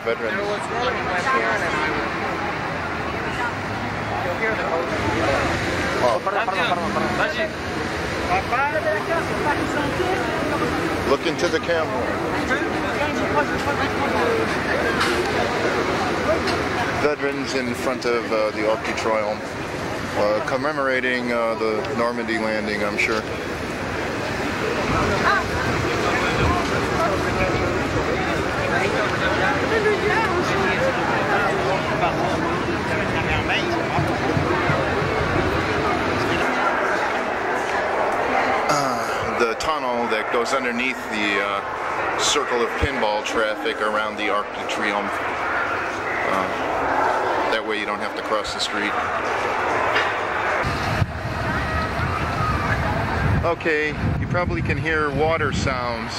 veterans. Look into the camera. Veterans in front of the Arc de Triomphe, commemorating the Normandy landing, I'm sure. The tunnel that goes underneath the circle of pinball traffic around the Arc de Triomphe. That way you don't have to cross the street. Okay, you probably can hear water sounds.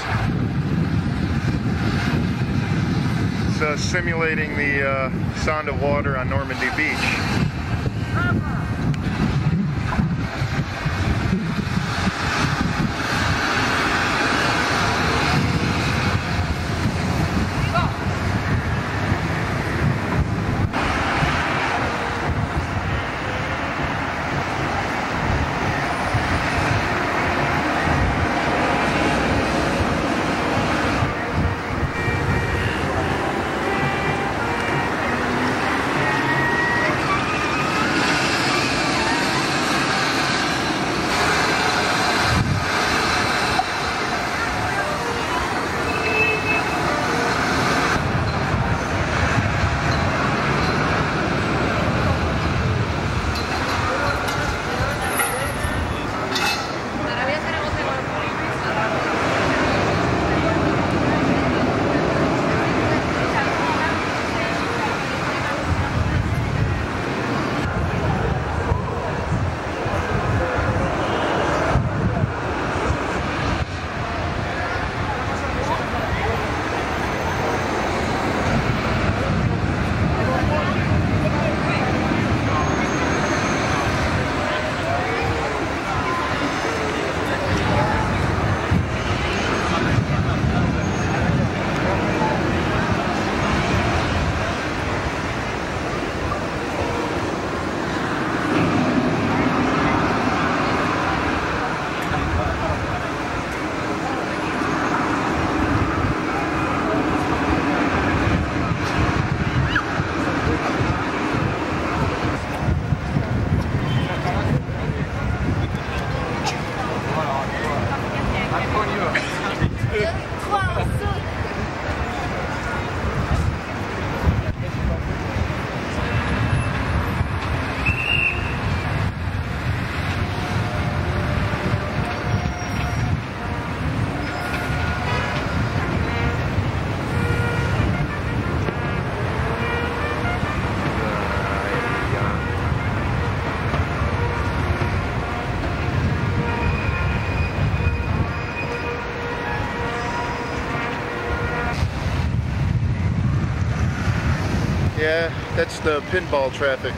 It's simulating the sound of water on Normandy Beach. Yeah, that's the pinball traffic.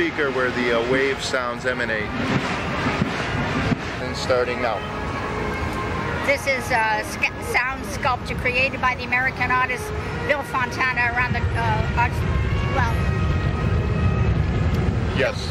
speaker where the wave sounds emanate. And starting now. This is a sound sculpture created by the American artist Bill Fontana around the well. Yes.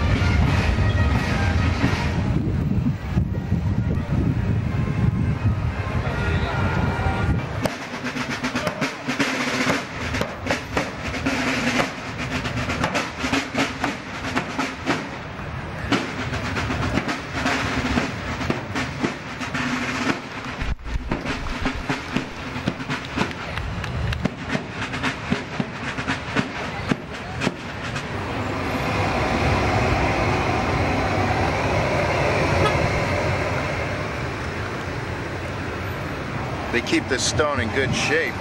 They keep the stone in good shape.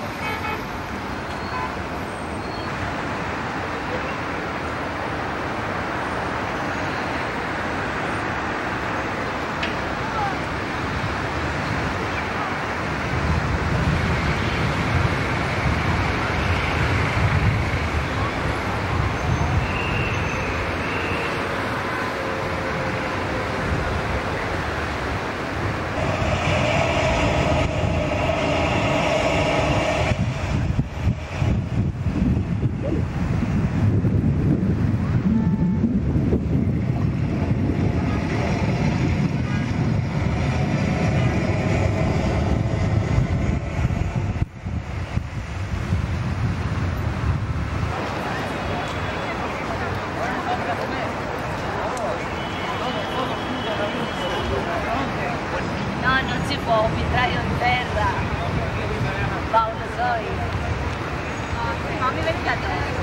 No, non si può, un vitraio in terra. Paolo, so io. Ma mi venite a te.